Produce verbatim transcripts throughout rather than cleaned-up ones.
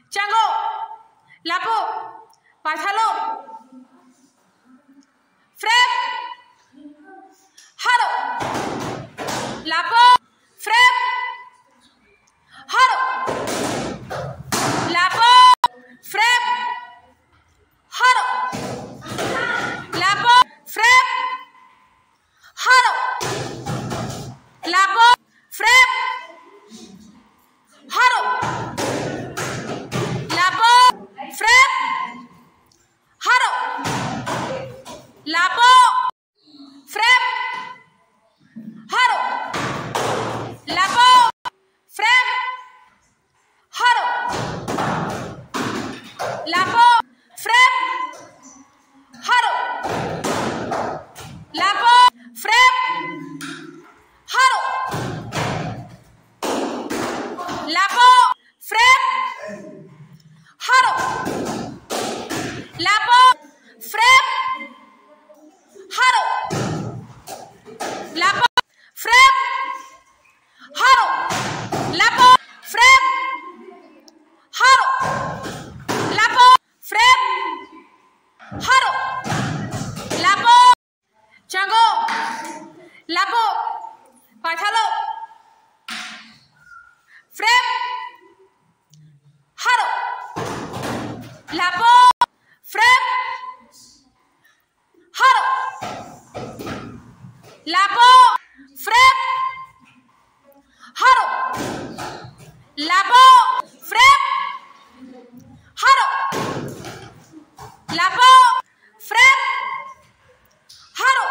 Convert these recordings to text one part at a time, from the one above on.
Chango, Lapo, Pájalo, Frep, Haro, Lapo, Frep, Haro, Lapo, Frep, Haro, Lapo, Frep, Haro, Lapo, Frep, Haro, Lapo, Frep, Haro, Lapo, Frep, Haro, Lapo, Frep, Haro, Lapo, Frep, Haro, Lapo, Frep, Haro, Lapo, Frep, Haro, Lapo, Frep, Haro, Lapo, Frep, Haro, Lapo, Frep, Haro, Lapo, Frep, Haro, Lapo, Chango, Lapo, Pájalo, Frep, Haro, Lapo, Frep, Haro, Lapo, Frep, Haro, Lapo, Frep, Haro, Lapo, Frep, Haro,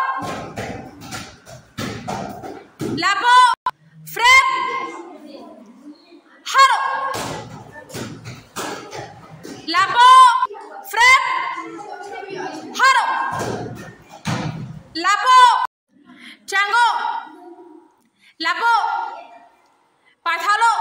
Lapo, Frep, Haro, Lapo, Frep, Haro, Lapo, Chango, Lapo, Pájalo,